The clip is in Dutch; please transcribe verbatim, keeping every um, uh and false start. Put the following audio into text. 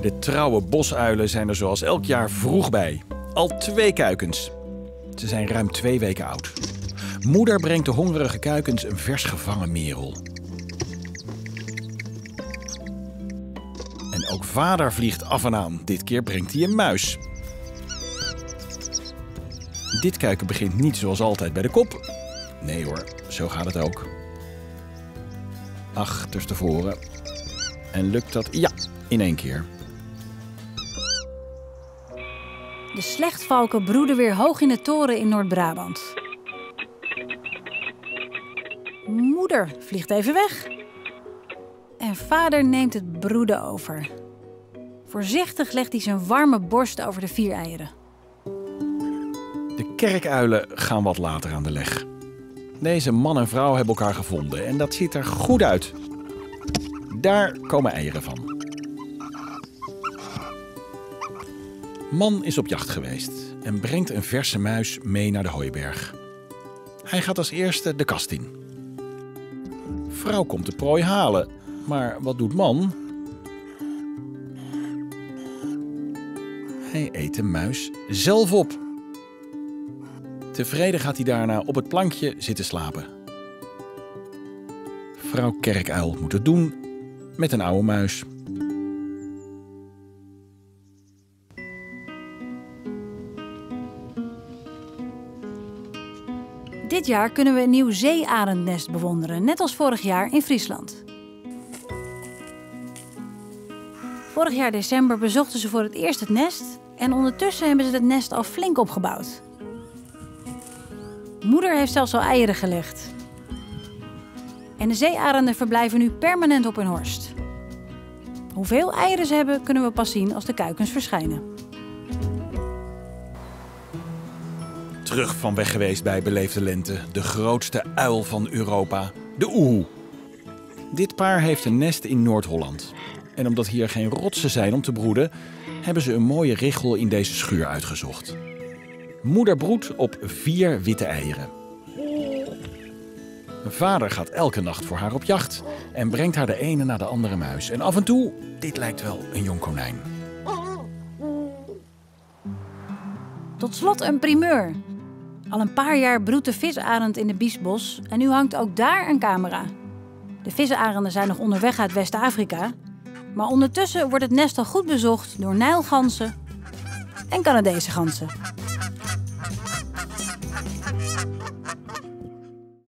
De trouwe bosuilen zijn er zoals elk jaar vroeg bij. Al twee kuikens. Ze zijn ruim twee weken oud. Moeder brengt de hongerige kuikens een vers gevangen merel. En ook vader vliegt af en aan. Dit keer brengt hij een muis. Dit kuiken begint niet zoals altijd bij de kop. Nee hoor, zo gaat het ook. Achterstevoren. En lukt dat? Ja, in één keer. De slechtvalken broeden weer hoog in de toren in Noord-Brabant. Moeder vliegt even weg. En vader neemt het broeden over. Voorzichtig legt hij zijn warme borst over de vier eieren. De kerkuilen gaan wat later aan de leg. Deze man en vrouw hebben elkaar gevonden en dat ziet er goed uit. Daar komen eieren van. Man is op jacht geweest en brengt een verse muis mee naar de hooiberg. Hij gaat als eerste de kast in. Vrouw komt de prooi halen, maar wat doet man? Hij eet de muis zelf op. Tevreden gaat hij daarna op het plankje zitten slapen. Vrouw kerkuil moet het doen met een oude muis. Dit jaar kunnen we een nieuw zeearendnest bewonderen, net als vorig jaar in Friesland. Vorig jaar december bezochten ze voor het eerst het nest en ondertussen hebben ze het nest al flink opgebouwd. Moeder heeft zelfs al eieren gelegd. En de zeearenden verblijven nu permanent op hun horst. Hoeveel eieren ze hebben kunnen we pas zien als de kuikens verschijnen. Terug van weg geweest bij Beleefde Lente, de grootste uil van Europa, de oehoe. Dit paar heeft een nest in Noord-Holland. En omdat hier geen rotsen zijn om te broeden, hebben ze een mooie richel in deze schuur uitgezocht. Moeder broedt op vier witte eieren. Vader gaat elke nacht voor haar op jacht en brengt haar de ene na de andere muis. En af en toe, dit lijkt wel een jong konijn. Tot slot een primeur. Al een paar jaar broedt de visarend in de Biesbos en nu hangt ook daar een camera. De visarenden zijn nog onderweg uit West-Afrika, maar ondertussen wordt het nest al goed bezocht door Nijlganzen en Canadese ganzen.